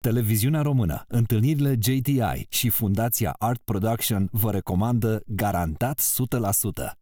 Televiziunea Română, întâlnirile JTI și Fundația Art Production vă recomandă garantat 100%.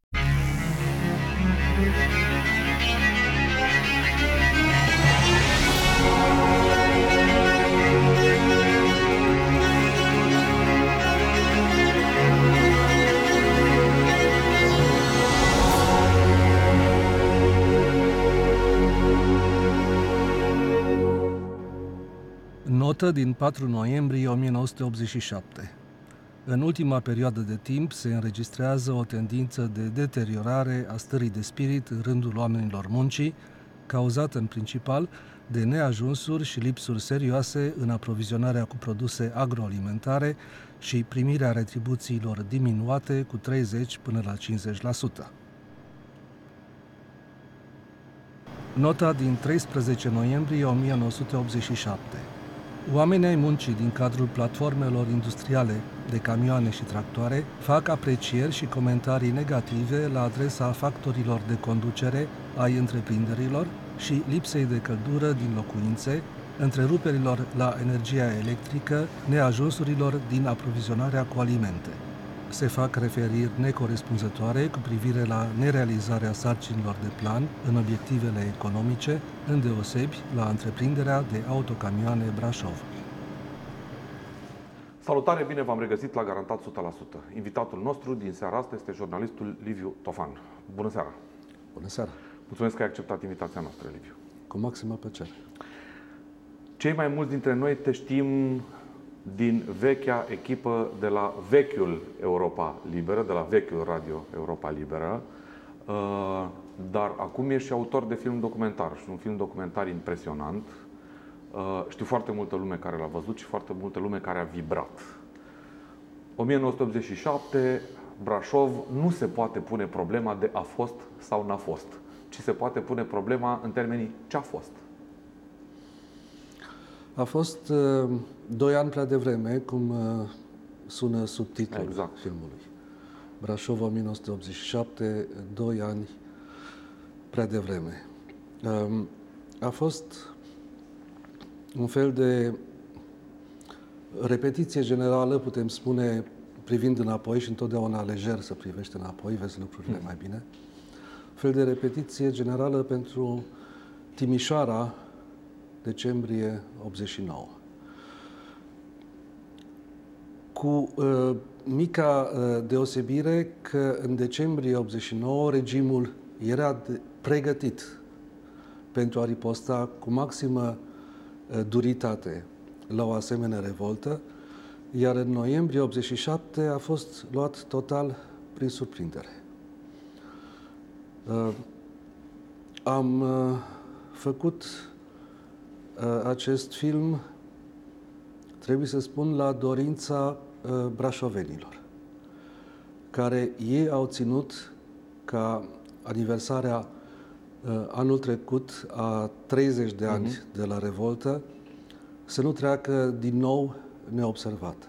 Notă din 4 noiembrie 1987. În ultima perioadă de timp se înregistrează o tendință de deteriorare a stării de spirit în rândul oamenilor muncii, cauzată în principal de neajunsuri și lipsuri serioase în aprovizionarea cu produse agroalimentare și primirea retribuțiilor diminuate cu 30 până la 50%. Nota din 13 noiembrie 1987. Oamenii ai muncii din cadrul platformelor industriale de camioane și tractoare fac aprecieri și comentarii negative la adresa factorilor de conducere ai întreprinderilor și lipsei de căldură din locuințe, întreruperilor la energia electrică, neajunsurilor din aprovizionarea cu alimente. Se fac referiri necorespunzătoare cu privire la nerealizarea sarcinilor de plan în obiectivele economice, îndeosebi la întreprinderea de autocamioane Brașov. Salutare, bine v-am regăsit la Garantat 100%. Invitatul nostru din seara asta este jurnalistul Liviu Tofan. Bună seara! Bună seara! Mulțumesc că ai acceptat invitația noastră, Liviu. Cu maximă plăcere. Cei mai mulți dintre noi te știm din vechea echipă de la vechiul Europa Liberă, de la vechiul Radio Europa Liberă, dar acum ești și autor de film documentar și un film documentar impresionant. Știu foarte multă lume care l-a văzut și foarte multă lume care a vibrat. 1987, Brașov, nu se poate pune problema de a fost sau n-a fost, ci se poate pune problema în termenii ce a fost. A fost 2 ani prea devreme, cum sună subtitlul filmului. Brașov 1987, 2 ani prea devreme. A fost un fel de repetiție generală, putem spune, privind înapoi, și întotdeauna lejer să privești înapoi, vezi lucrurile mai bine. Un fel de repetiție generală pentru Timișoara, decembrie 89. Cu mica deosebire că în decembrie 89 regimul era pregătit pentru a riposta cu maximă duritate la o asemenea revoltă, iar în noiembrie 87 a fost luat total prin surprindere. Am făcut acest film, trebuie să spun, la dorința brașovenilor, care ei au ținut ca aniversarea anul trecut a 30 de ani de la revoltă să nu treacă din nou neobservată.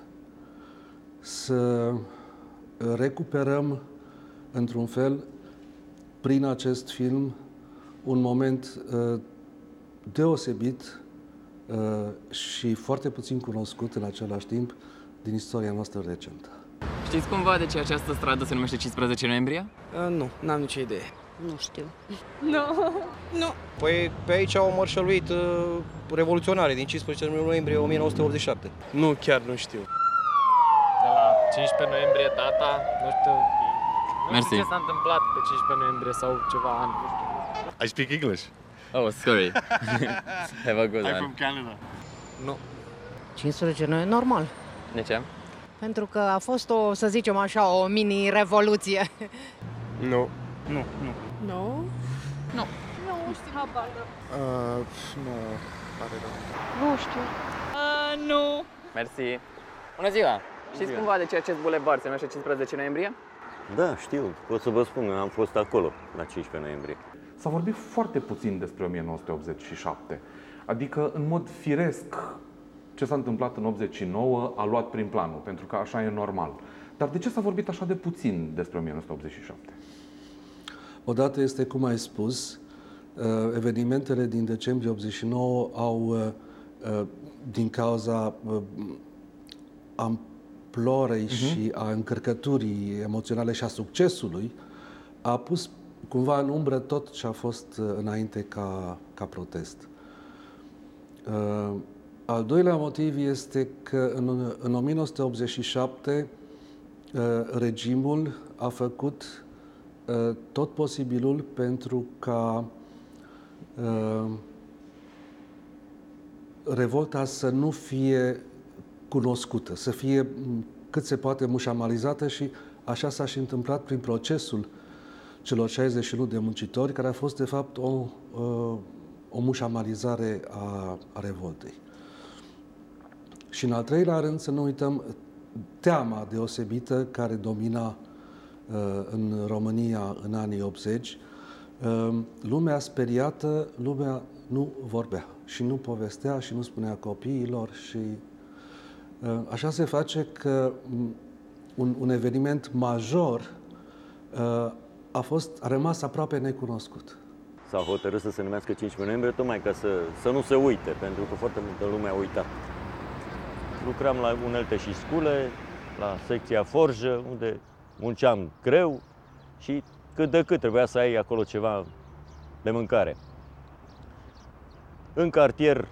Să recuperăm, într-un fel, prin acest film, un moment deosebit și foarte puțin cunoscut în același timp din istoria noastră recentă. Știți cumva de ce această stradă se numește 15 noiembrie? Nu, n-am nicio idee. Nu știu. Nu. Păi pe aici au mărșăluit revoluționare din 15 noiembrie 1987. Nu, chiar nu știu. De la 15 noiembrie data, nu știu. Nu știu ce s-a întâmplat pe 15 noiembrie sau ceva an, nu știu. I speak English. Oh, sorry. Have a good one. I'm from Canada. Nu. 15 noiembrie, normal. De ce? Pentru că a fost o, să zicem așa, o mini-revoluție. Nu. Nu. Nu? Nu. Nu știu, habar. Nu, pare rău. Nu știu. Nu. Mersi. Bună ziua! Știți cumva de ce acest bulevard se numește 15 noiembrie? Da, știu. Pot să vă spun, am fost acolo la 15 noiembrie. S-a vorbit foarte puțin despre 1987. Adică, în mod firesc, ce s-a întâmplat în 89 a luat prin planul, pentru că așa e normal. Dar de ce s-a vorbit așa de puțin despre 1987? Odată este, cum ai spus, evenimentele din decembrie 89 au din cauza amploarei și a încărcăturii emoționale și a succesului, a pus cumva în umbră tot ce a fost înainte ca protest. Al doilea motiv este că în 1987 regimul a făcut tot posibilul pentru ca revolta să nu fie cunoscută, să fie cât se poate mușamalizată și așa s-a și întâmplat prin procesul celor 61 de muncitori, care a fost de fapt o mușamalizare a revoltei. Și în al treilea rând să nu uităm teama deosebită care domina în România în anii 80. Lumea speriată, lumea nu vorbea și nu povestea și nu spunea copiilor și așa se face că un eveniment major a rămas aproape necunoscut. S-a hotărât să se numească 15 noiembrie tocmai ca să nu se uite, pentru că foarte multă lume a uitat. Lucram la unelte și scule, la secția forjă, unde munceam greu și cât de cât trebuia să ai acolo ceva de mâncare. În cartier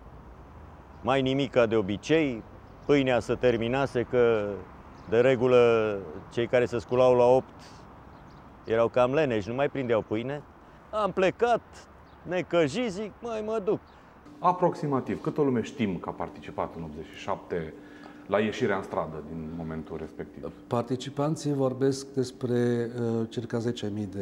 mai nimic ca de obicei, pâinea se terminase, că de regulă cei care se sculau la 8 erau cam leneși, nu mai prindeau pâine. Am plecat, necăjit, zic, mă duc. Aproximativ, câtă lume știm că a participat în 87 la ieșirea în stradă din momentul respectiv? Participanții vorbesc despre circa 10.000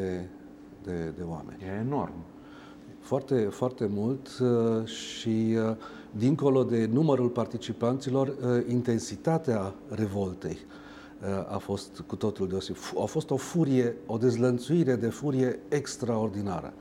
de oameni. E enorm. Foarte, foarte mult și dincolo de numărul participanților, intensitatea revoltei a fost cu totul deosebit. A fost o furie, o dezlănțuire de furie extraordinară.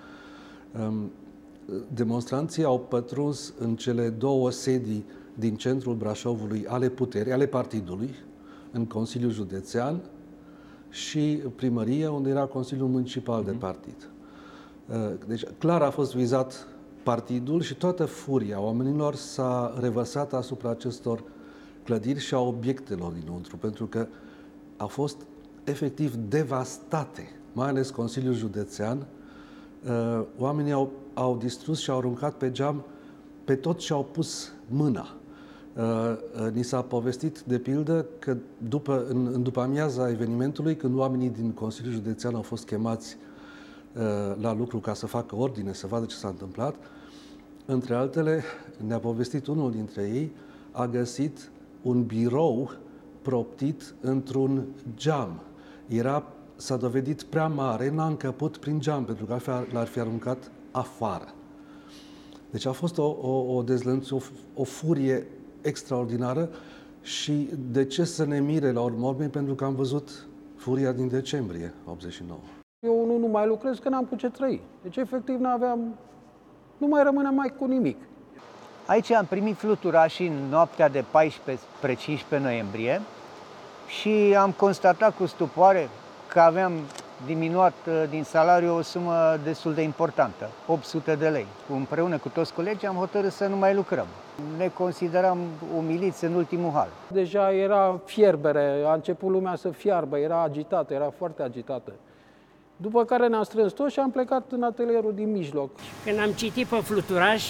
Demonstranții au pătruns în cele două sedii din centrul Brașovului ale puterii, ale partidului, în Consiliul Județean și primărie, unde era Consiliul Municipal de partid. Deci, clar a fost vizat partidul și toată furia oamenilor s-a revărsat asupra acestor clădiri și a obiectelor dinăuntru, pentru că au fost efectiv devastate, mai ales Consiliul Județean. Oamenii au distrus și au aruncat pe geam pe tot ce au pus mâna. Ni s-a povestit, de pildă, că în după amiaza evenimentului, când oamenii din Consiliul Județean au fost chemați la lucru ca să facă ordine, să vadă ce s-a întâmplat, între altele, ne-a povestit unul dintre ei, a găsit un birou proptit într-un geam. S-a dovedit prea mare, n-a încăput prin geam, pentru că altfel l-ar fi aruncat afară. Deci a fost o dezlănțuire, o furie extraordinară și de ce să ne mire la urmă urmei, pentru că am văzut furia din decembrie 89. Eu nu mai lucrez că n-am cu ce trăi. Deci efectiv nu mai rămâneam mai cu nimic. Aici am primit fluturașii în noaptea de 14 spre 15 noiembrie și am constatat cu stupoare că aveam diminuat din salariu o sumă destul de importantă, 800 de lei. Împreună cu toți colegii am hotărât să nu mai lucrăm. Ne consideram umiliți în ultimul hal. Deja era fierbere, a început lumea să fiarbă, era agitată, era foarte agitată. După care ne-am strâns toți și am plecat în atelierul din mijloc. Când am citit pe fluturaș,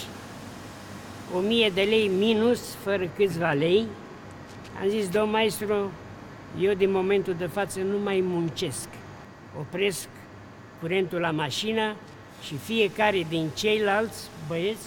1000 de lei minus, fără câțiva lei, am zis, domn maestru, eu din momentul de față nu mai muncesc. Opresc curentul la mașină și fiecare din ceilalți băieți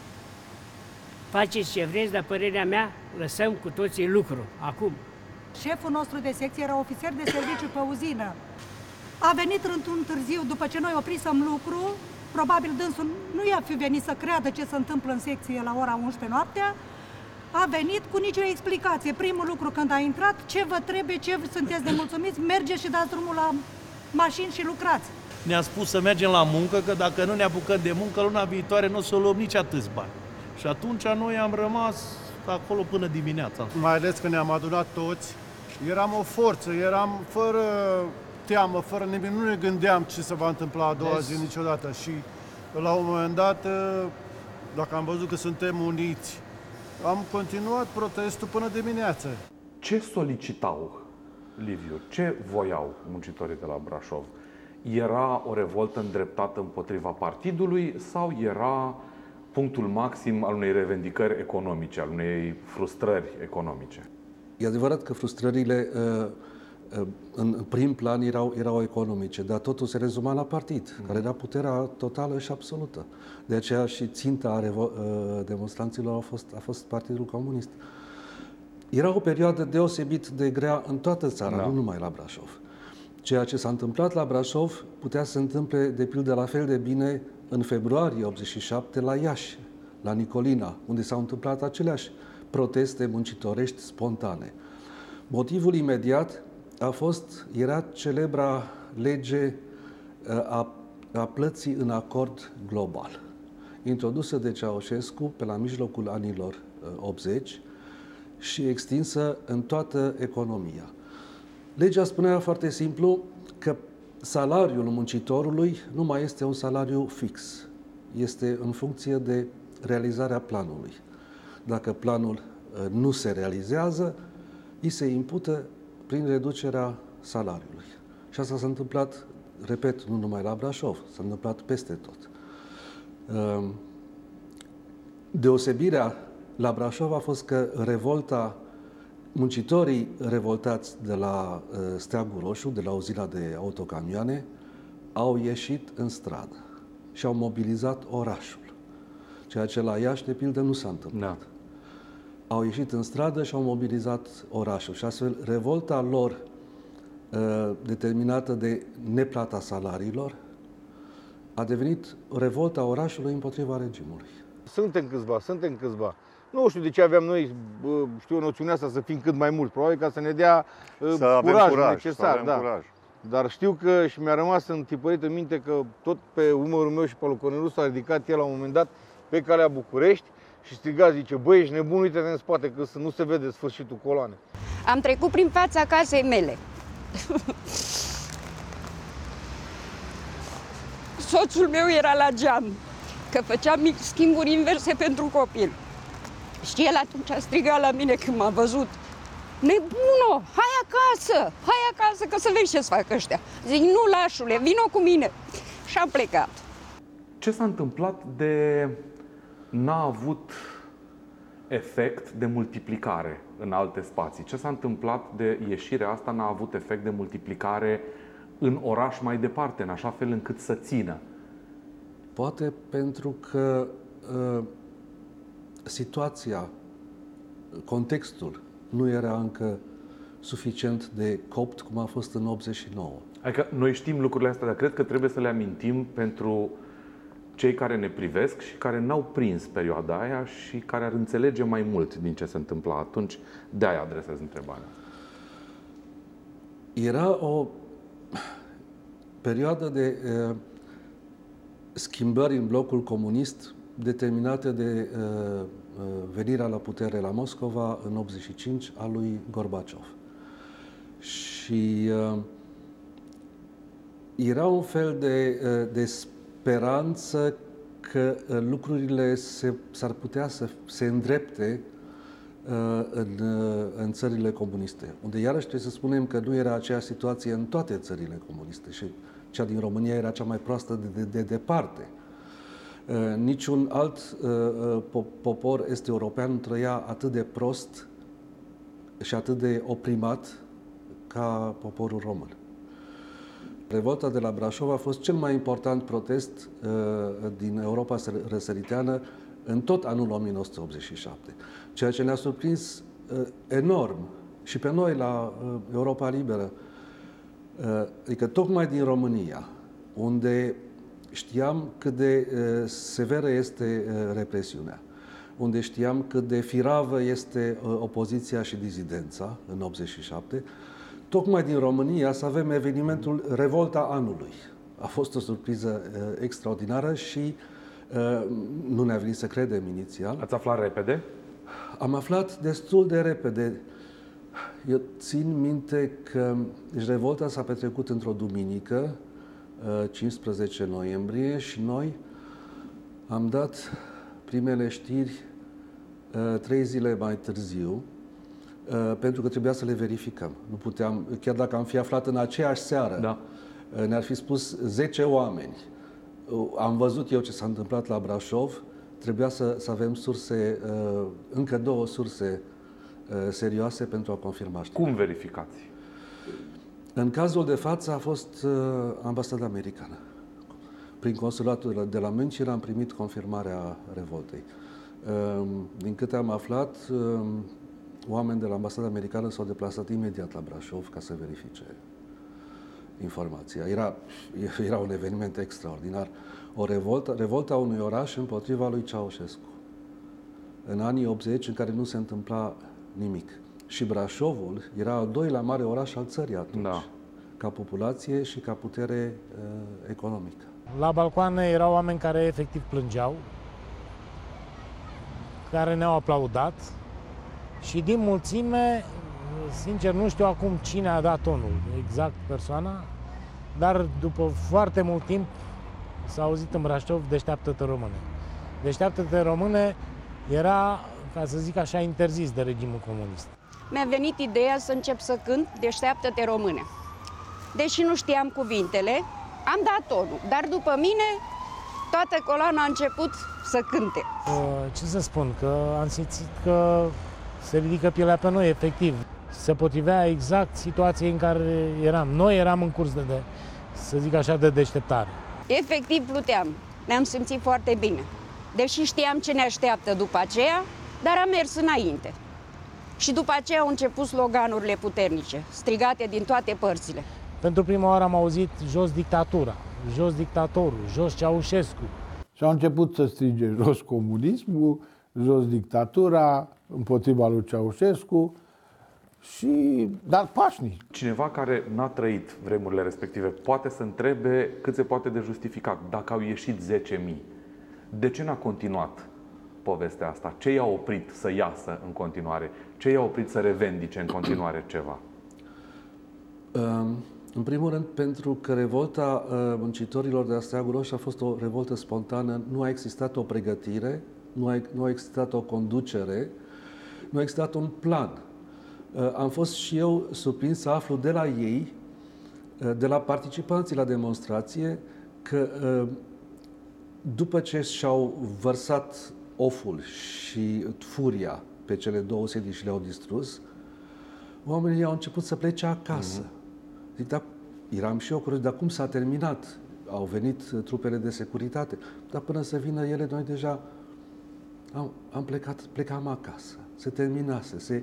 faceți ce vreți, dar părerea mea, lăsăm cu toții lucru, acum. Șeful nostru de secție era ofițer de serviciu pe uzină. A venit într-un târziu, după ce noi oprisem lucru, probabil dânsul nu i-a fi venit să creadă ce se întâmplă în secție la ora 11 noaptea, a venit cu nicio explicație. Primul lucru când a intrat, ce vă trebuie, ce sunteți de mulțumiți, mergeți și dați drumul la mașini și lucrați. Ne-a spus să mergem la muncă, că dacă nu ne apucăm de muncă, luna viitoare nu o să luăm nici atâți bani. Și atunci noi am rămas acolo până dimineața. Mai ales că ne-am adunat toți, eram o forță, eram fără teamă, fără nimic, nu ne gândeam ce se va întâmpla a doua zi niciodată. Și la un moment dat, dacă am văzut că suntem uniți am continuat protestul până dimineață. Ce solicitau, Liviu? Ce voiau muncitorii de la Brașov? Era o revoltă îndreptată împotriva partidului sau era punctul maxim al unei revendicări economice, al unei frustrări economice? E adevărat că frustrările în prim plan erau economice, dar totul se rezuma la partid, care era puterea totală și absolută. De aceea și ținta demonstranților a fost Partidul Comunist. Era o perioadă deosebit de grea în toată țara, nu numai la Brașov. Ceea ce s-a întâmplat la Brașov putea să se întâmple, de pildă, la fel de bine în februarie 87 la Iași, la Nicolina, unde s-au întâmplat aceleași proteste muncitorești spontane. Motivul imediat era celebra lege a plății în acord global, introdusă de Ceaușescu pe la mijlocul anilor 80 și extinsă în toată economia. Legea spunea foarte simplu că salariul muncitorului nu mai este un salariu fix, este în funcție de realizarea planului. Dacă planul nu se realizează, îi se impută prin reducerea salariului. Și asta s-a întâmplat, repet, nu numai la Brașov, s-a întâmplat peste tot. Deosebirea la Brașov a fost că muncitorii revoltați de la Steagul Roșu, de la uzina de autocamioane, au ieșit în stradă și au mobilizat orașul. Ceea ce la Iași, de pildă, nu s-a întâmplat. Au ieșit în stradă și au mobilizat orașul. Și astfel, revolta lor, determinată de neplata salariilor, a devenit revolta orașului împotriva regimului. Suntem câțiva. Nu știu de ce aveam noi, noțiunea asta să fim cât mai mulți. Probabil ca să ne dea curaj necesar. Curaj. Dar știu că și mi-a rămas întipărit în minte că tot pe umărul meu și pe al lui Cornelu s-a ridicat el la un moment dat pe calea București și striga, zice, băi, ești nebun, uite-te în spate, că nu se vede sfârșitul coloane. Am trecut prin fața casei mele. Soțul meu era la geam, că făceam schimburi inverse pentru copil. Și el atunci a strigat la mine când m-a văzut. Nebuno, hai acasă, că să vezi ce-ți fac ăștia. Zic, nu, lașule, vino cu mine. Și am plecat. Ce s-a întâmplat de n-a avut efect de multiplicare în alte spații? Ce s-a întâmplat de ieșirea asta n-a avut efect de multiplicare în oraș mai departe, în așa fel încât să țină? Poate pentru că situația, contextul nu era încă suficient de copt cum a fost în 89. Adică noi știm lucrurile astea, dar cred că trebuie să le amintim pentru cei care ne privesc și care n-au prins perioada aia și care ar înțelege mai mult din ce se întâmpla atunci. De-aia adresez întrebarea. Era o perioadă de schimbări în blocul comunist determinate de venirea la putere la Moscova în 85 a lui Gorbaciov. Și era un fel de speranță că lucrurile s-ar putea să se îndrepte în țările comuniste, unde iarăși trebuie să spunem că nu era aceeași situație în toate țările comuniste și cea din România era cea mai proastă de departe. Niciun alt popor est-european trăia atât de prost și atât de oprimat ca poporul român. Revolta de la Brașov a fost cel mai important protest din Europa răsăriteană în tot anul 1987. Ceea ce ne-a surprins enorm și pe noi la Europa Liberă, adică tocmai din România, unde știam cât de severă este represiunea, unde știam cât de firavă este opoziția și dizidența în 87, tocmai din România să avem evenimentul Revolta Anului. A fost o surpriză extraordinară și nu ne-a venit să credem inițial. Ați aflat repede? Am aflat destul de repede. Eu țin minte că revolta s-a petrecut într-o duminică, 15 noiembrie, și noi am dat primele știri 3 zile mai târziu, pentru că trebuia să le verificăm. Nu puteam, chiar dacă am fi aflat în aceeași seară, ne-ar fi spus 10 oameni. Am văzut eu ce s-a întâmplat la Brașov, trebuia să avem surse, încă 2 surse serioase pentru a confirma. Cum verificați? În cazul de față a fost ambasada americană. Prin consulatul de la München am primit confirmarea revoltei. Din câte am aflat, oameni de la ambasada americană s-au deplasat imediat la Brașov ca să verifice informația. Era un eveniment extraordinar. O revolta unui oraș împotriva lui Ceaușescu. În anii 80, în care nu se întâmpla nimic. Și Brașovul era al 2-lea mare oraș al țării atunci, ca populație și ca putere economică. La balcoane erau oameni care efectiv plângeau, care ne-au aplaudat și din mulțime, sincer, nu știu acum cine a dat tonul, exact persoana, dar după foarte mult timp s-a auzit în Brașov Deșteaptă-te române. Deșteaptă-te române era, ca să zic așa, interzis de regimul comunist. Mi-a venit ideea să încep să cânt Deșteaptă-te române. Deși nu știam cuvintele, am dat tonul, dar după mine toată coloana a început să cânte. Ce să spun, că am simțit că se ridică pielea pe noi, efectiv. Se potrivea exact situației în care eram. Noi eram în curs de să zic așa, de deșteptare. Efectiv pluteam, ne-am simțit foarte bine. Deși știam ce ne așteaptă după aceea, dar am mers înainte. Și după aceea au început sloganurile puternice, strigate din toate părțile. Pentru prima oară am auzit jos dictatura, jos dictatorul, jos Ceaușescu. Și au început să strige jos comunismul, jos dictatura, împotriva lui Ceaușescu, dar pașnic. Cineva care n-a trăit vremurile respective poate să întrebe cât se poate de justificat. Dacă au ieșit 10.000, de ce n-a continuat povestea asta? Ce i-a oprit să iasă în continuare? Ce i-a oprit să revendice în continuare ceva? În primul rând, pentru că revolta muncitorilor de la Steagul Roșu a fost o revoltă spontană, nu a existat o pregătire, nu a existat o conducere, nu a existat un plan. Am fost și eu surprins să aflu de la ei, de la participanții la demonstrație, că după ce și-au vărsat oful și furia pe cele 2 sedii și le-au distrus, oamenii au început să plece acasă. Zic, dar eram și eu curios, dar cum s-a terminat? Au venit trupele de securitate, dar până să vină ele, noi deja plecam acasă. Se terminase,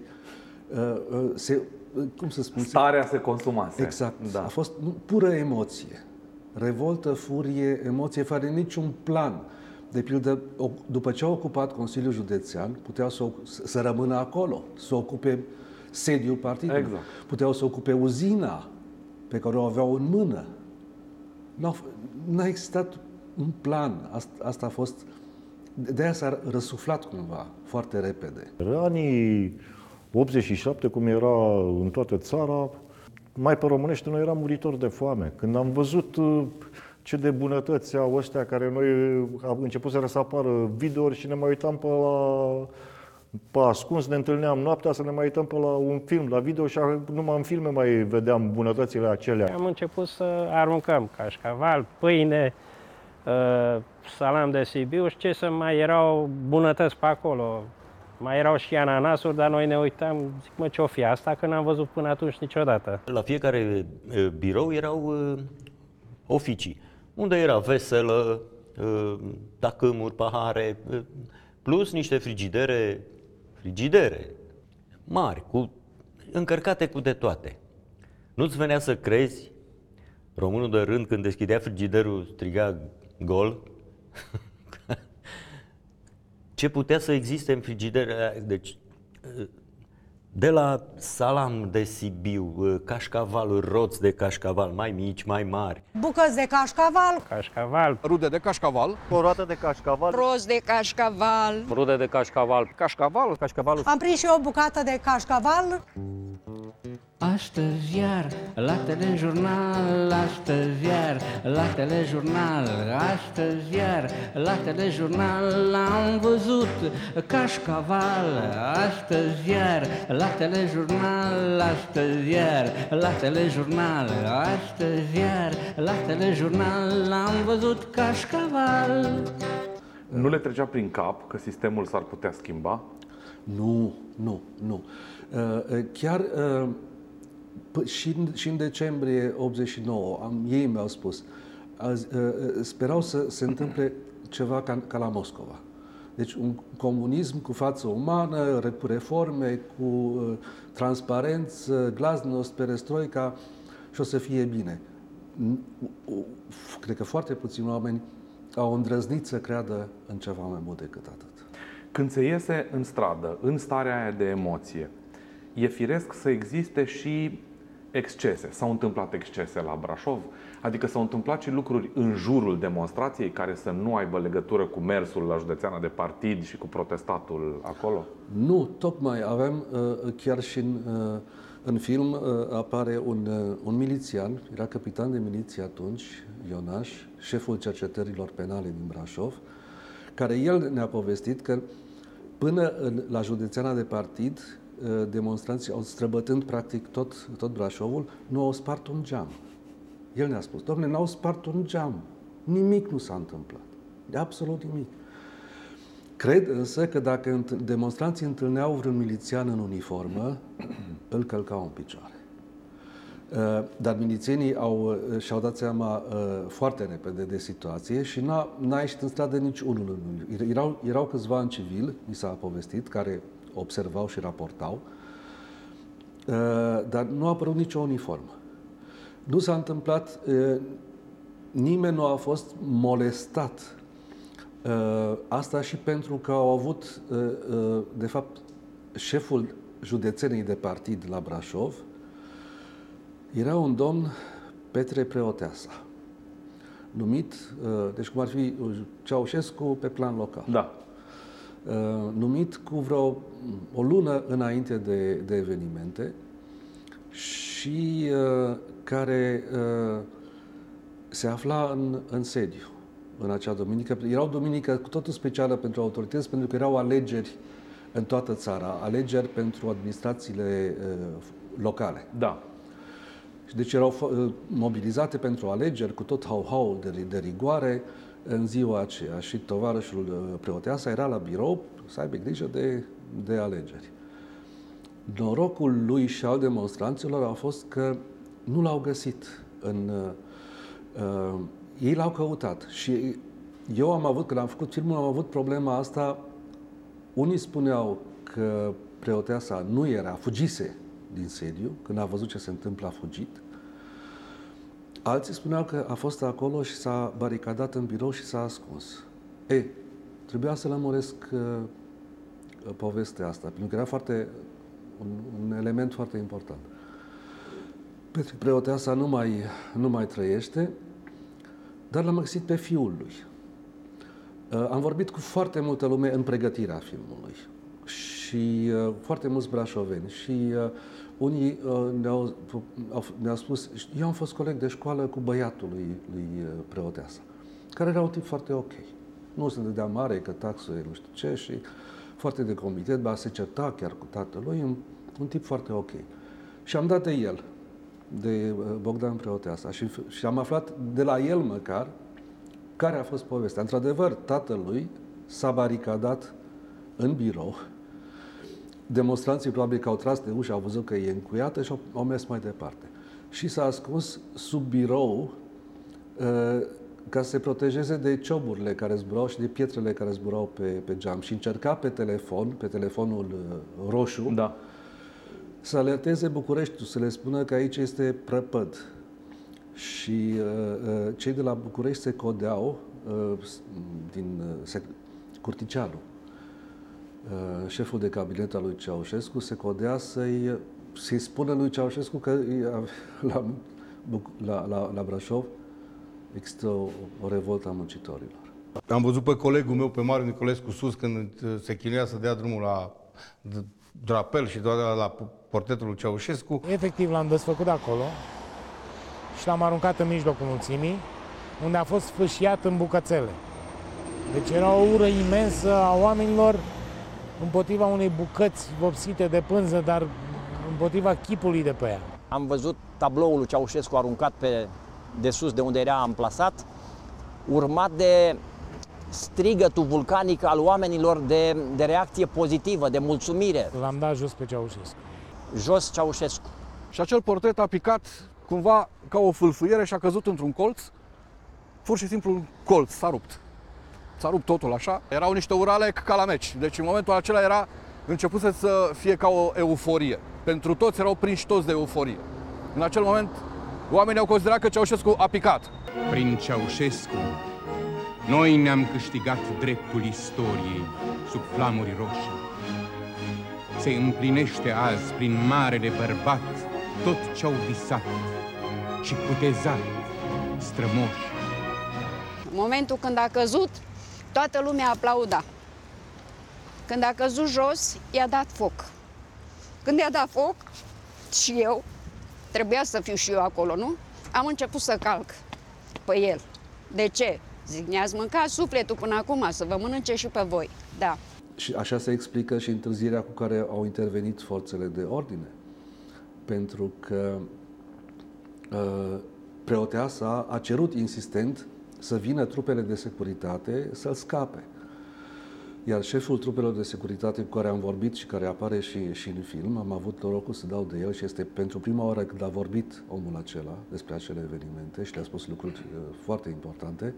cum să spun? Starea se consumase. Exact. Da. A fost pură emoție. Revoltă, furie, emoție, fără niciun plan. De pildă, după ce au ocupat Consiliul Județean, puteau să rămână acolo, să ocupe sediul partidului. Exact. Puteau să ocupe uzina pe care o aveau în mână. N-a existat un plan. Asta a fost... De-aia s-a răsuflat cumva foarte repede. Anii 87, cum era în toată țara, mai pe românește, noi eram muritori de foame. Când am văzut ce de bunătăți au ăștia care noi am început să apară videouri și ne mai uitam pe ascuns, ne întâlneam noaptea să ne mai uităm pe la un film, la video și numai în filme mai vedeam bunătățile acelea. Am început să aruncăm cașcaval, pâine, salam de Sibiu și ce să mai erau bunătăți pe acolo. Mai erau și ananasuri, dar noi ne uitam, zic, mă, ce-o fi asta, că n-am văzut până atunci niciodată. La fiecare birou erau oficii, unde era veselă, tacâmuri, pahare, plus niște frigidere mari, încărcate cu de toate. Nu-ți venea să crezi, românul de rând, când deschidea frigiderul, striga gol, ce putea să existe în frigider. Deci, de la salam de Sibiu, cașcavaluri, roți de cașcaval, mai mici, mai mari. Bucăți de cașcaval. Rude de cașcaval. O roată de cașcaval. Roți de cașcaval. Rude de cașcaval. Cașcavalul. Am prins și eu o bucată de cașcaval. Astăzi iar, la telejurnal, astăzi iar, la telejurnal, astăzi iar, la telejurnal am văzut cașcaval, astăzi iar, la telejurnal, astăzi iar, la telejurnal, astăzi iar, la telejurnal, am văzut cașcaval. Nu le trecea prin cap că sistemul s-ar putea schimba? Nu. Chiar și în decembrie 89, ei mi-au spus, sperau să se întâmple ceva ca la Moscova. Deci un comunism cu față umană, cu reforme, cu transparență, glasnost, perestroica și o să fie bine. Cred că foarte puțini oameni au îndrăznit să creadă în ceva mai mult decât atât. Când se iese în stradă, în starea aia de emoție, e firesc să existe și excese. S-au întâmplat excese la Brașov? Adică s-au întâmplat și lucruri în jurul demonstrației care să nu aibă legătură cu mersul la județeana de partid și cu protestatul acolo? Nu, tocmai avem, chiar și în film apare un milițian, era capitan de miliție atunci, Ionaș, șeful cercetărilor penale din Brașov, care el ne-a povestit că până la județeana de partid, demonstranții au străbătând practic tot Brașovul, nu au spart un geam. El ne-a spus, dom'le, n-au spart un geam. Nimic nu s-a întâmplat. Absolut nimic. Cred însă că dacă demonstranții întâlneau vreun milițian în uniformă, îl călcau în picioare. Dar milițienii și-au dat seama foarte repede de situație și n-a ieșit în stradă nici unul. Erau câțiva în civil, mi s-a povestit, care observau și raportau, dar nu a apărut nicio uniformă. Nu s-a întâmplat, nimeni nu a fost molestat. Asta și pentru că au avut, de fapt, șeful județenii de partid la Brașov era un domn Petre Preoteasa, numit, deci cum ar fi Ceaușescu pe plan local. Da. Numit cu vreo o lună înainte de evenimente și care se afla în sediu în acea duminică. Era o duminică cu totul specială pentru autorități, pentru că erau alegeri în toată țara, alegeri pentru administrațiile locale. Da. Și deci erau mobilizate pentru alegeri cu tot hau-hau de rigoare în ziua aceea și tovarășul Preoteasa era la birou să aibă grijă de alegeri. Norocul lui și al demonstranților a fost că nu l-au găsit. Ei l-au căutat și eu am avut, când am făcut filmul, am avut problema asta. Unii spuneau că Preoteasa nu era, fugise din sediu, când a văzut ce se întâmplă, a fugit. Alții spuneau că a fost acolo și s-a baricadat în birou și s-a ascuns. Trebuia să lămuresc povestea asta, pentru că era un element foarte important. Petre Preoteasa nu mai trăiește, dar l-am găsit pe fiul lui. Am vorbit cu foarte multă lume în pregătirea filmului și foarte mulți brașoveni și unii ne-au spus, eu am fost coleg de școală cu băiatul lui Preoteasa, care era un tip foarte ok. Nu se dădea mare, că taxul e nu știu ce și foarte de comitet, ba se certa chiar cu tatălui, un tip foarte ok. Și am dat de el, de Bogdan Preoteasa și am aflat de la el măcar care a fost povestea. Într-adevăr, tatălui s-a baricadat în birou. Demonstranții probabil că au tras de ușă, au văzut că e încuiată și au mers mai departe. Și s-a ascuns sub birou ca să se protejeze de cioburile care zburau și de pietrele care zburau pe geam. Și încerca pe telefonul roșu, da, să alerteze Bucureștiul, să le spună că aici este prăpăd. Și cei de la București se codeau din Curticialu, șeful de cabinet al lui Ceaușescu, se codea să-i spună lui Ceaușescu că la Brașov există o revoltă a muncitorilor. Am văzut pe colegul meu, pe Mariu Nicolescu, sus, când se chinuia să dea drumul la drapel și la portretul lui Ceaușescu. Efectiv, l-am desfăcut de acolo și l-am aruncat în mijlocul mulțimii, unde a fost sfâșiat în bucățele. Deci era o ură imensă a oamenilor împotriva unei bucăți vopsite de pânză, dar împotriva chipului de pe ea. Am văzut tabloul lui Ceaușescu aruncat de sus, de unde era amplasat, urmat de strigătul vulcanic al oamenilor de reacție pozitivă, de mulțumire. L-am dat jos pe Ceaușescu. Jos Ceaușescu. Și acel portret a picat cumva ca o fâlfâiere și a căzut într-un colț. Pur și simplu un colț, s-a rupt. S-a rupt totul așa. Erau niște urale ca la meci. Deci în momentul acela începuse să fie ca o euforie. Pentru toți erau prinși toți de euforie. În acel moment, oamenii au considerat că Ceaușescu a picat. Prin Ceaușescu, noi ne-am câștigat dreptul istoriei sub flamuri roșii. Se împlinește azi prin marele bărbat tot ce-au visat și cutezat strămoși. În momentul când a căzut, toată lumea aplauda. Când a căzut jos, i-a dat foc. Când i-a dat foc, și eu, trebuia să fiu și eu acolo, nu? Am început să calc pe el. De ce? Zic, ne-ați mâncat sufletul până acum, să vă mănânce și pe voi. Da. Și așa se explică și întârzierea cu care au intervenit forțele de ordine. Pentru că preoteasa a cerut insistent să vină trupele de securitate să-l scape. Iar șeful trupelor de securitate cu care am vorbit și care apare și în film, am avut norocul să dau de el și este pentru prima oară când a vorbit omul acela despre acele evenimente și le-a spus lucruri foarte importante,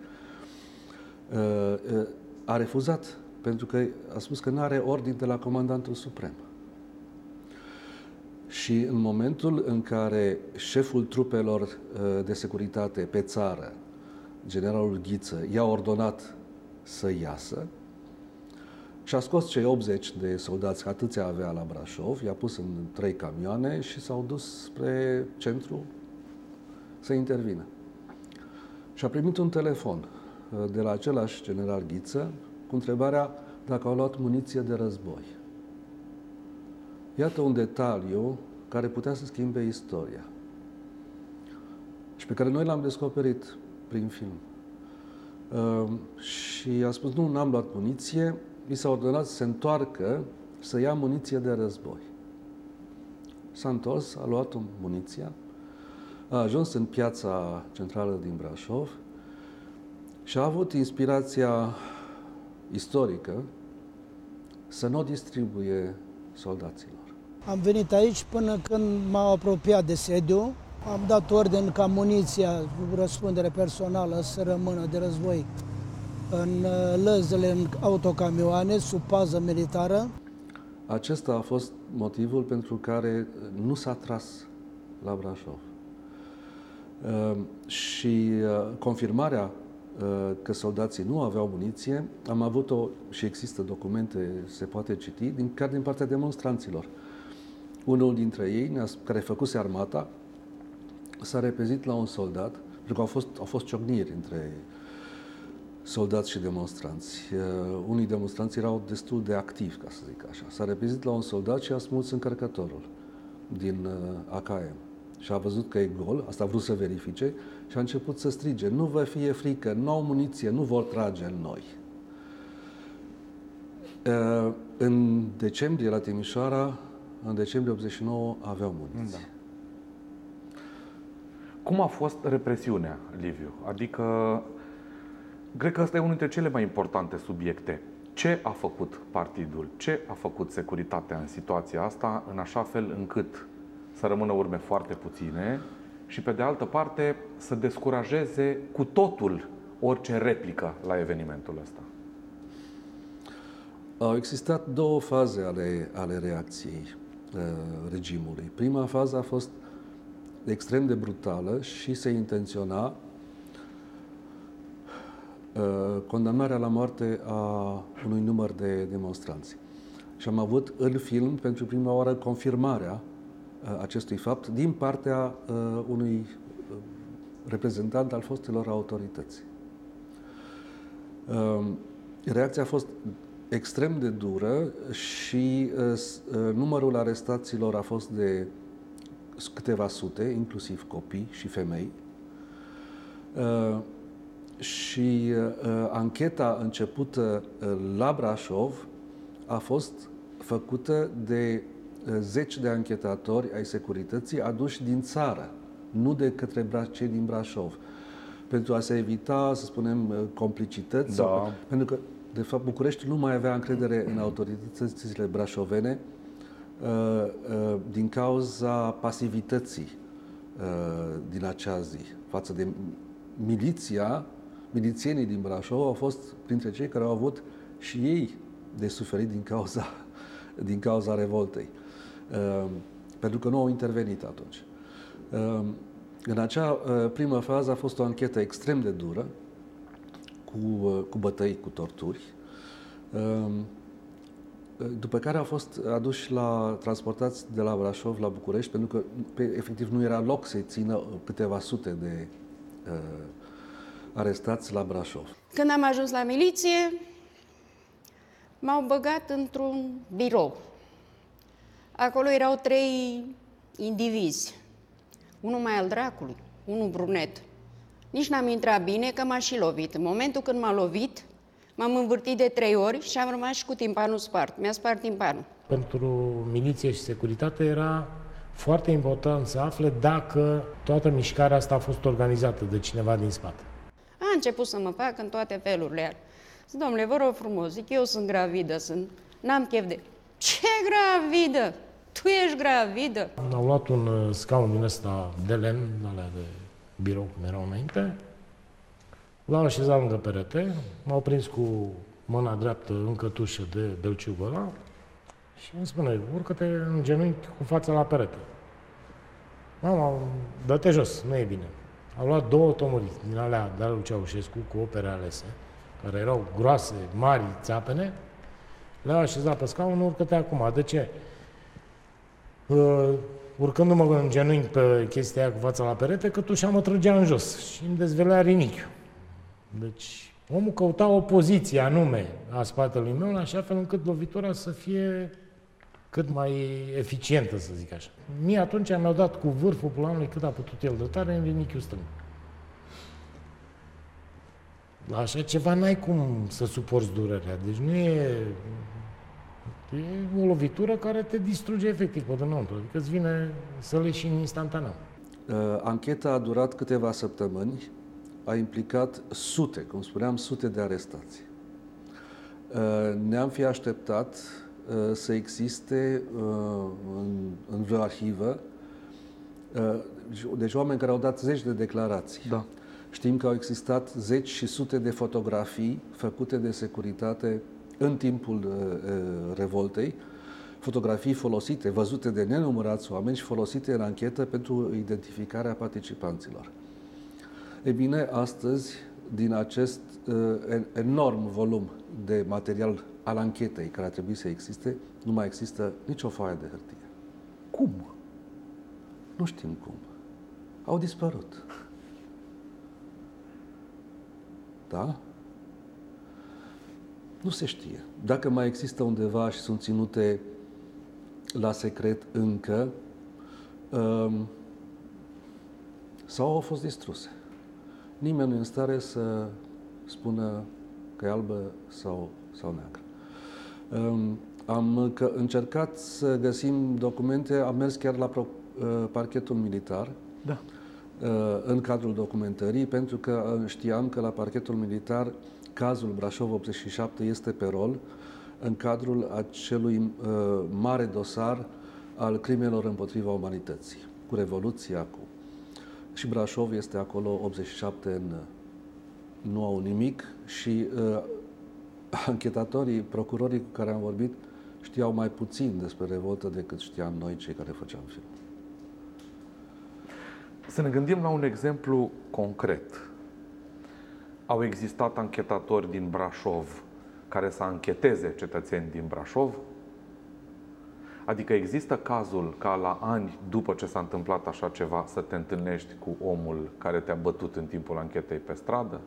a refuzat pentru că a spus că nu are ordin de la Comandantul Suprem. Și în momentul în care șeful trupelor de securitate pe țară, generalul Ghiță, i-a ordonat să iasă, și-a scos cei 80 de soldați, atâția avea la Brașov, i-a pus în 3 camioane și s-au dus spre centru să intervină. Și a primit un telefon de la același general Ghiță cu întrebarea dacă au luat muniție de război. Iată un detaliu care putea să schimbe istoria și pe care noi l-am descoperit prin film. Și a spus, nu, n-am luat muniție, i s-a ordonat să se întoarcă să ia muniție de război. S-a întors, a luat muniția, a ajuns în piața centrală din Brașov și a avut inspirația istorică să nu o distribuie soldaților. Am venit aici până când m-au apropiat de sediu. Am dat ordin ca muniția, răspundere personală, să rămână de război în lăzile, în autocamioane, sub pază militară. Acesta a fost motivul pentru care nu s-a tras la Brașov. Și confirmarea că soldații nu aveau muniție, am avut-o și există documente, se poate citi, chiar din partea demonstranților. Unul dintre ei, care făcuse armata, s-a repezit la un soldat, pentru că au fost ciocniri între soldați și demonstranți. Unii demonstranți erau destul de activi, ca să zic așa. S-a repezit la un soldat și a smuls încărcătorul din AKM. Și a văzut că e gol, asta a vrut să verifice, și a început să strige, nu vă fie frică, nu au muniție, nu vor trage în noi. În decembrie, la Timișoara, în decembrie 89, aveau muniție. Da. Cum a fost represiunea, Liviu? Adică, cred că ăsta e unul dintre cele mai importante subiecte. Ce a făcut partidul? Ce a făcut securitatea în situația asta, în așa fel încât să rămână urme foarte puține și, pe de altă parte, să descurajeze cu totul orice replică la evenimentul ăsta? Au existat două faze ale reacției regimului. Prima fază a fost extrem de brutală și se intenționa condamnarea la moarte a unui număr de demonstranți. Și am avut în film, pentru prima oară, confirmarea acestui fapt din partea unui reprezentant al fostelor autorități. Reacția a fost extrem de dură și numărul arestaților a fost de câteva sute, inclusiv copii și femei. Și ancheta începută la Brașov a fost făcută de zeci de anchetatori ai securității aduși din țară, nu de către cei din Brașov, pentru a se evita, să spunem, complicități. Da. Pentru că, de fapt, București nu mai avea încredere în autoritățile brașovene din cauza pasivității din acea zi față de milițienii din Brașov au fost printre cei care au avut și ei de suferit din cauza revoltei. Pentru că nu au intervenit atunci. În acea primă fază a fost o anchetă extrem de dură, cu bătăi, cu torturi, după care au fost aduși transportați de la Brașov la București, pentru că efectiv nu era loc să-i țină câteva sute de arestați la Brașov. Când am ajuns la miliție, m-au băgat într-un birou. Acolo erau 3 indivizi. Unul mai al dracului, unul brunet. Nici n-am intrat bine, că m-a și lovit. În momentul când m-a lovit, m-am învârtit de 3 ori și am rămas și cu timpanul spart. Mi-a spart timpanul. Pentru miliție și securitate era foarte important să afle dacă toată mișcarea asta a fost organizată de cineva din spate. A început să mă fac în toate felurile. Zic, domnule, vă rog frumos, zic, eu sunt gravidă, n-am chef de... Ce gravidă? Tu ești gravidă? Au luat un scaun din ăsta de lemn, alea de birou, cum erau înainte, l-au așezat lângă perete, m-au prins cu mâna dreaptă în cătușă de belciugul ăla și îmi spune, urcă-te în genunchi cu fața la perete. Mama, dă-te jos, nu e bine. Au luat 2 tomuri din alea de lui Ceaușescu cu opere alese, care erau groase, mari, țapene, le-au așezat pe scaun, urcă-te acum. De ce? Urcându-mă în genunchi pe chestia aia cu fața la perete, cătușa mă trăgea în jos și îmi dezvelea rinichiul. Deci, omul căuta o poziție anume a spatelui meu, în așa fel încât lovitura să fie cât mai eficientă, să zic așa. Mie atunci mi-au dat cu vârful pulanului cât a putut el de tare în rinichiul stâng. La așa ceva n-ai cum să suporți durerea. Deci nu e o lovitură care te distruge efectiv pe dinăuntru. Adică îți vine să leșini instantaneu. Ancheta a durat câteva săptămâni, a implicat sute, cum spuneam, sute de arestați. Ne-am fi așteptat să existe în vreo arhivă, deci oameni care au dat zeci de declarații. Da. Știm că au existat zeci și sute de fotografii făcute de securitate în timpul revoltei, fotografii folosite, văzute de nenumărați oameni și folosite în anchetă pentru identificarea participanților. Ei bine, astăzi, din acest enorm volum de material al anchetei care ar trebui să existe, nu mai există nicio foaie de hârtie. Cum? Nu știm cum. Au dispărut. Da? Nu se știe. Dacă mai există undeva și sunt ținute la secret încă, sau au fost distruse. Nimeni nu e în stare să spună că e albă sau neagră. Am încercat să găsim documente, am mers chiar la parchetul militar, da, în cadrul documentării, pentru că știam că la parchetul militar cazul Brașov 87 este pe rol în cadrul acelui mare dosar al crimelor împotriva umanității, cu Revoluția, și Brașov este acolo, 87 nu au nimic și anchetatorii, procurorii cu care am vorbit știau mai puțin despre revoltă decât știam noi, cei care făceam film. Să ne gândim la un exemplu concret. Au existat anchetatori din Brașov care să ancheteze cetățeni din Brașov? Adică există cazul ca la ani după ce s-a întâmplat așa ceva să te întâlnești cu omul care te-a bătut în timpul anchetei pe stradă?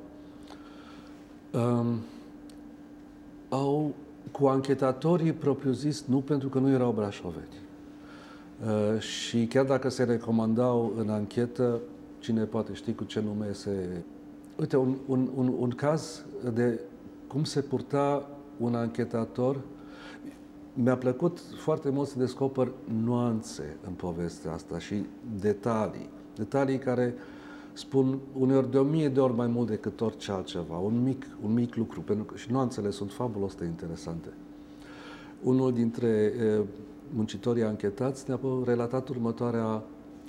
Cu anchetatorii propriu-zis, nu, pentru că nu erau brașoveni. Și chiar dacă se recomandau în anchetă, cine poate ști cu ce nume se... Uite, un caz de cum se purta un anchetator. Mi-a plăcut foarte mult să descoper nuanțe în povestea asta și detalii care spun uneori de 1000 de ori mai mult decât orice altceva, un mic lucru, pentru că și nuanțele sunt fabulos de interesante. Unul dintre muncitorii anchetați ne-a relatat următoarea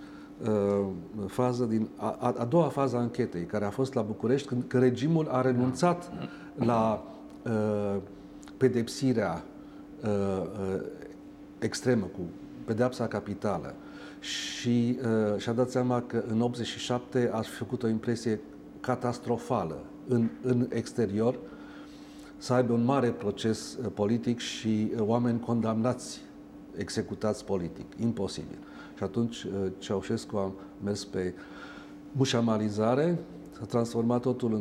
fază a doua fază a anchetei, care a fost la București, când regimul a renunțat la pedepsirea extremă, cu pedeapsa capitală, și și-a dat seama că în 87 a făcut o impresie catastrofală în exterior, să aibă un mare proces politic și oameni condamnați, executați politic. Imposibil. Și atunci Ceaușescu a mers pe mușamalizare, s-a transformat totul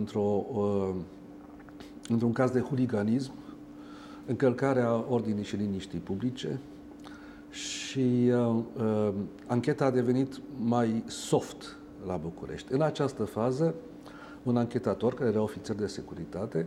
într-un caz de huliganism, încălcarea ordinii și liniștii publice, și ancheta a devenit mai soft la București. În această fază, un anchetator, care era ofițer de securitate,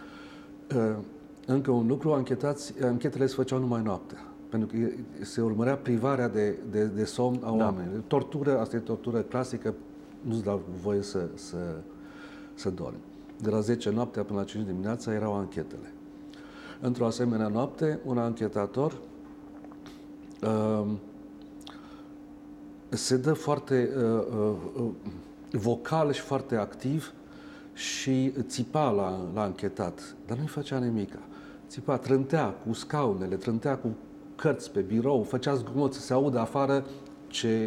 încă un lucru, anchetele se făceau numai noaptea, pentru că se urmărea privarea de somn a oamenilor. Tortură, asta e tortură clasică, nu-ți dau voie să dormi. De la 10 noaptea până la 5 dimineața erau anchetele. Într-o asemenea noapte, un anchetator se dă foarte vocal și foarte activ și țipa la anchetat, dar nu-i făcea nimica. Țipa, trântea cu scaunele, trântea cu cărți pe birou, făcea zgomot să se audă afară ce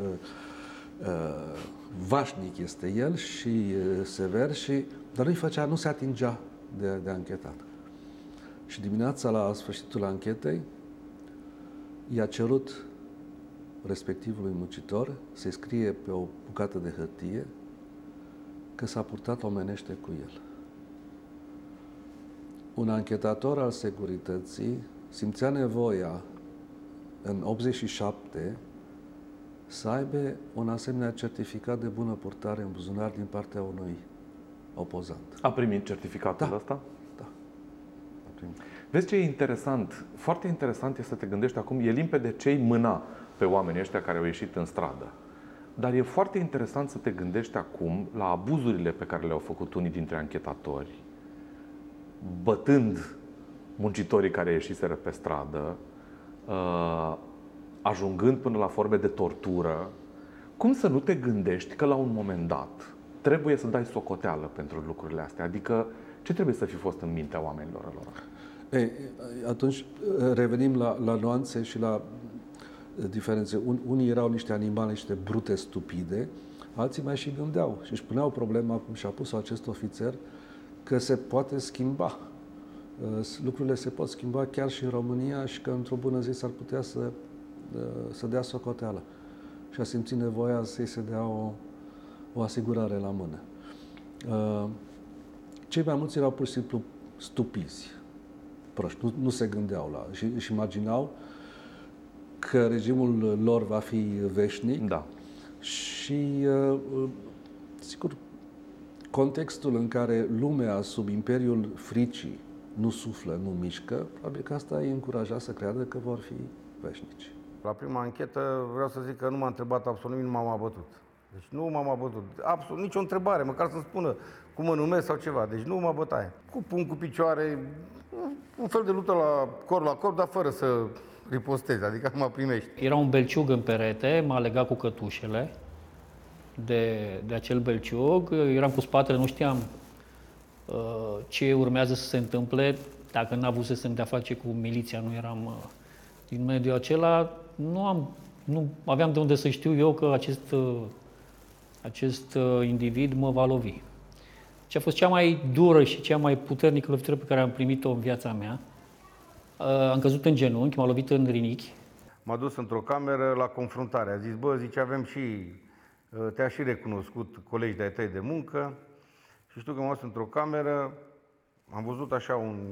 vașnic este el și sever, dar nu se atingea de anchetat. Și dimineața, la sfârșitul anchetei, i-a cerut respectivului muncitor să-i scrie pe o bucată de hârtie că s-a purtat omenește cu el. Un anchetator al securității simțea nevoia în 87 să aibă un asemenea certificat de bună purtare în buzunar din partea unui opozant. A primit certificatul ăsta? Da. Vezi ce e interesant? Foarte interesant este să te gândești acum, e limpede ce-i mâna pe oamenii ăștia care au ieșit în stradă. Dar e foarte interesant să te gândești acum la abuzurile pe care le-au făcut unii dintre anchetatori, bătând muncitorii care ieșiseră pe stradă, ajungând până la forme de tortură. Cum să nu te gândești că la un moment dat trebuie să dai socoteală pentru lucrurile astea? Adică ce trebuie să fi fost în mintea oamenilor lor? Atunci revenim la nuanțe și la diferențe. Unii erau niște animale, niște brute stupide, alții mai și gândeau și își puneau problema, cum și-a pus acest ofițer, că se poate schimba. Lucrurile se pot schimba chiar și în România și că într-o bună zi s-ar putea să dea socoteală. Și a simțit nevoia să-i se dea o asigurare la mână. Cei mai mulți erau pur și simplu stupizi, proști, nu se gândeau și imaginau că regimul lor va fi veșnic. Da. Și, sigur, contextul în care lumea sub imperiul fricii nu suflă, nu mișcă, probabil că asta îi încuraja să creadă că vor fi veșnici. La prima anchetă vreau să zic că nu m-a întrebat absolut nimic, nu m-am abătut. Deci nu m-am abătut. Absolut nicio întrebare, măcar să-mi spună cum mă numesc sau ceva. Deci nu mă bătaie. Cu pumn, cu picioare, un fel de luptă la corp, dar fără să ripostezi, adică mă primești. Era un belciug în perete, m-a legat cu cătușele de acel belciug. Eram cu spatele, nu știam ce urmează să se întâmple. Dacă n-avusesem de-a face cu miliția, nu eram din mediul acela, nu aveam de unde să știu eu că acest individ mă va lovi. Ce a fost cea mai dură și cea mai puternică lovitură pe care am primit-o în viața mea. Am căzut în genunchi, m-a lovit în rinichi. M-a dus într-o cameră la confruntare. A zis, zice, te-a și recunoscut colegi de-ai tăi de muncă. Și știu că m-am dus într-o cameră, am văzut așa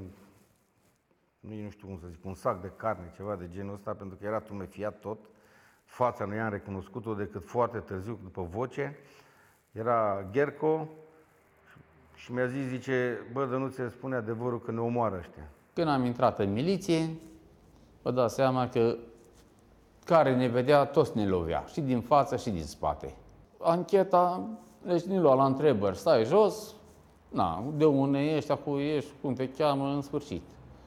nu știu cum să zic, un sac de carne, ceva de genul ăsta, pentru că era tumefiat tot. Fața nu i-am recunoscut-o decât foarte târziu, după voce. Era Gherco și mi-a zis, zice, Dănuțe, spune adevărul că ne omoară ăștia. Când am intrat în miliție, vă dați seama că care ne vedea, toți ne lovea, și din față și din spate. Ancheta, deci ne lua la întrebări, stai jos, na, de unde ești, acum ești, cum te cheamă, în sfârșit.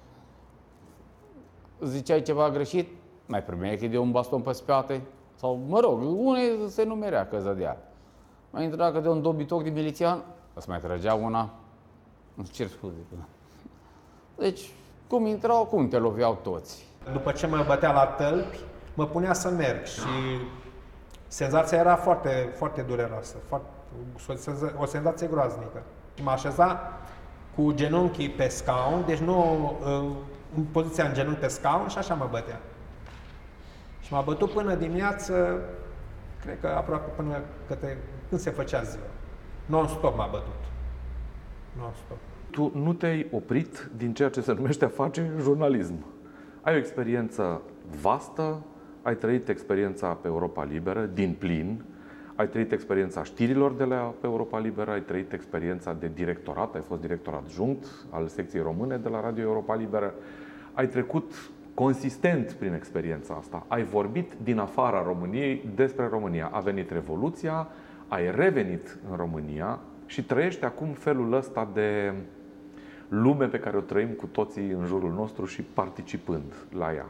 Ziceai ceva greșit, mai primeai că de un baston pe spate, sau, mă rog, unei se numerea că zădea. Mai intra că de un dobitoc de milițian, îți mai trăgea una, îți cer scuze. Deci, cum intrau, cum te loveau toți. După ce mă bătea la tălpi, mă punea să merg și senzația era foarte, foarte dureroasă, o senzație groaznică. Mă așeza cu genunchii pe scaun, deci nu în poziția în genunchi pe scaun și așa mă bătea. Și m-a bătut până dimineață, cred că aproape până când se făcea ziua. Non-stop m-a bătut. Non-stop. Tu nu te-ai oprit din ceea ce se numește a face jurnalism. Ai o experiență vastă, ai trăit experiența pe Europa Liberă din plin, ai trăit experiența știrilor de la pe Europa Liberă, ai trăit experiența de directorat, ai fost director adjunct al secției române de la Radio Europa Liberă, ai trecut consistent prin experiența asta, ai vorbit din afara României despre România. A venit Revoluția, ai revenit în România și trăiești acum felul ăsta de lume pe care o trăim cu toții în jurul nostru și participând la ea.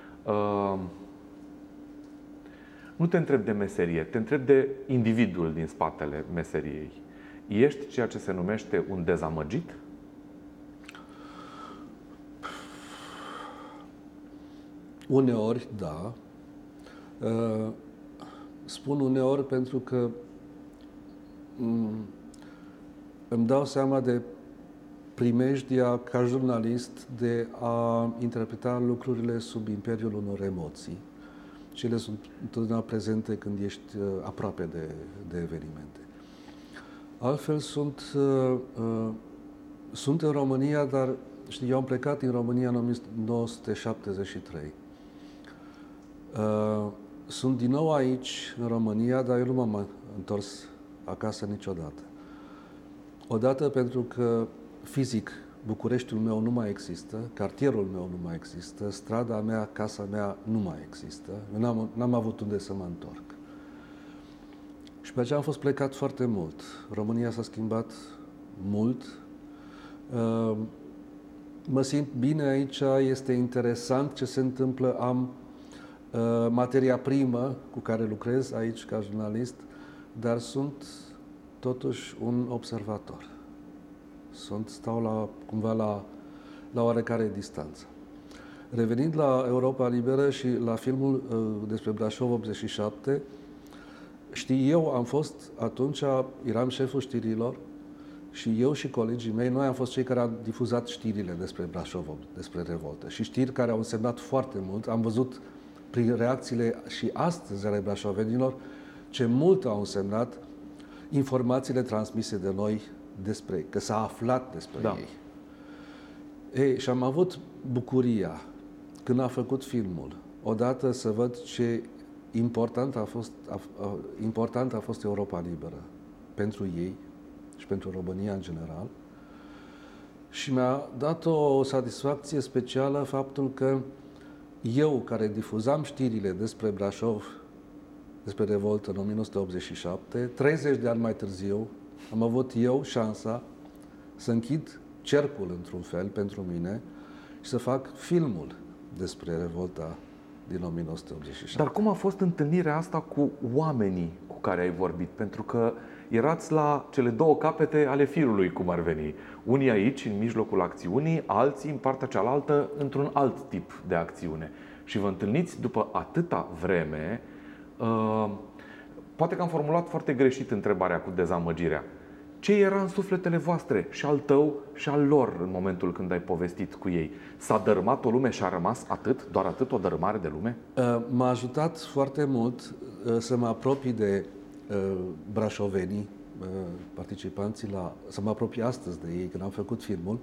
Nu te întreb de meserie, te întreb de individul din spatele meseriei. Ești ceea ce se numește un dezamăgit? Uneori, da. Spun uneori pentru că îmi dau seama de primejdia ca jurnalist de a interpreta lucrurile sub imperiul unor emoții. Și ele sunt întotdeauna prezente când ești aproape de evenimente. Altfel sunt în România, dar știi, eu am plecat din România în 1973. Sunt din nou aici, în România, dar eu nu m-am întors acasă niciodată. Odată pentru că fizic Bucureștiul meu nu mai există, cartierul meu nu mai există, strada mea, casa mea nu mai există. N-am avut unde să mă întorc. Și pe aceea am fost plecat foarte mult. România s-a schimbat mult. Mă simt bine aici, este interesant ce se întâmplă. Am materia primă cu care lucrez aici ca jurnalist, dar sunt totuși un observator. Stau cumva la oarecare distanță. Revenind la Europa Liberă și la filmul despre Brașov 87, știi, eu am fost atunci, eram șeful știrilor și eu și colegii mei, noi am fost cei care am difuzat știrile despre Brașov, despre revoltă. Și știri care au însemnat foarte mult. Am văzut prin reacțiile și astăzi ale brașovenilor ce mult au însemnat informațiile transmise de noi că s-a aflat despre ei. Ei. Și am avut bucuria, când a făcut filmul, odată să văd ce important a fost Europa Liberă pentru ei și pentru România în general. Și mi-a dat o satisfacție specială faptul că eu, care difuzam știrile despre Brașov, despre revoltă în 1987, 30 de ani mai târziu, am avut eu șansa să închid cercul într-un fel pentru mine și să fac filmul despre revolta din 1987. Dar cum a fost întâlnirea asta cu oamenii cu care ai vorbit? Pentru că erați la cele două capete ale firului, cum ar veni. Unii aici, în mijlocul acțiunii, alții în partea cealaltă, într-un alt tip de acțiune. Și vă întâlniți după atâta vreme. Poate că am formulat foarte greșit întrebarea cu dezamăgirea. Ce era în sufletele voastre, și al tău și al lor, în momentul când ai povestit cu ei? S-a dărâmat o lume și a rămas atât? Doar atât, o dărâmare de lume? M-a ajutat foarte mult să mă apropii de brașovenii, participanții să mă apropii astăzi de ei, când am făcut filmul,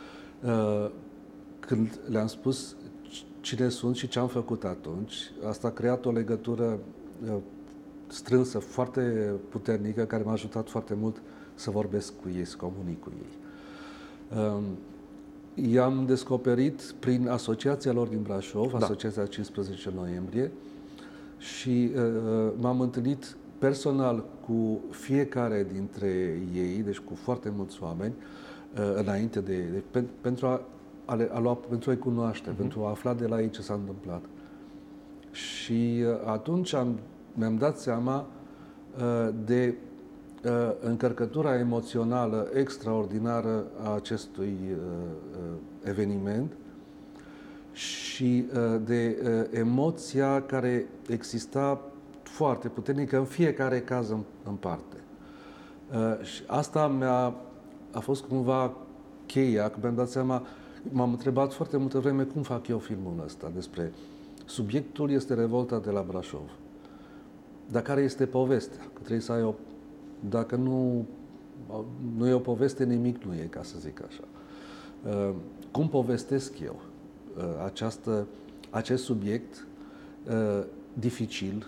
când le-am spus cine sunt și ce am făcut atunci. Asta a creat o legătură strânsă, foarte puternică, care m-a ajutat foarte mult să vorbesc cu ei, să comunic cu ei. I-am descoperit prin asociația lor din Brașov, Asociația 15 noiembrie, și m-am întâlnit personal cu fiecare dintre ei, deci cu foarte mulți oameni, înainte pentru a-i cunoaște, pentru a afla de la ei ce s-a întâmplat. Și atunci mi-am dat seama de încărcătura emoțională extraordinară a acestui eveniment și de emoția care exista foarte puternică în fiecare caz în parte. Și asta a fost cumva cheia, că mi-am dat seama, m-am întrebat foarte multă vreme cum fac eu filmul ăsta despre subiectul este revolta de la Brașov. Dar care este povestea? Că trebuie să ai dacă nu e o poveste, nimic nu e, ca să zic așa. Cum povestesc eu acest subiect dificil,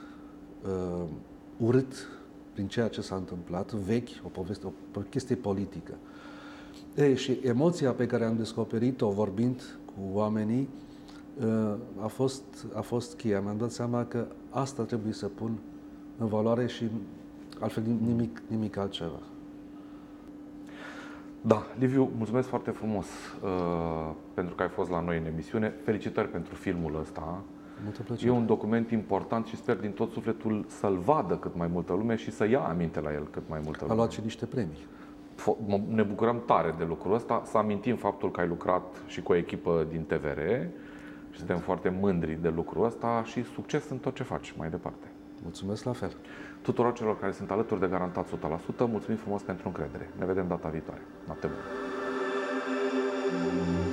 urât prin ceea ce s-a întâmplat, vechi, o chestie politică. Și emoția pe care am descoperit-o vorbind cu oamenii a fost cheia. Mi-am dat seama că asta trebuie să pun în valoare și altfel nimic altceva. Da, Liviu, mulțumesc foarte frumos pentru că ai fost la noi în emisiune. Felicitări pentru filmul ăsta. Multă plăcere. E un document important și sper din tot sufletul să-l vadă cât mai multă lume și să ia aminte la el cât mai multă lume. A luat și niște premii. Ne bucurăm tare de lucrul ăsta. Să amintim faptul că ai lucrat și cu o echipă din TVR și suntem foarte mândri de lucrul ăsta și succes în tot ce faci mai departe. Mulțumesc la fel. Tuturor celor care sunt alături de Garantat 100%, mulțumim frumos pentru încredere. Ne vedem data viitoare. Noapte bună!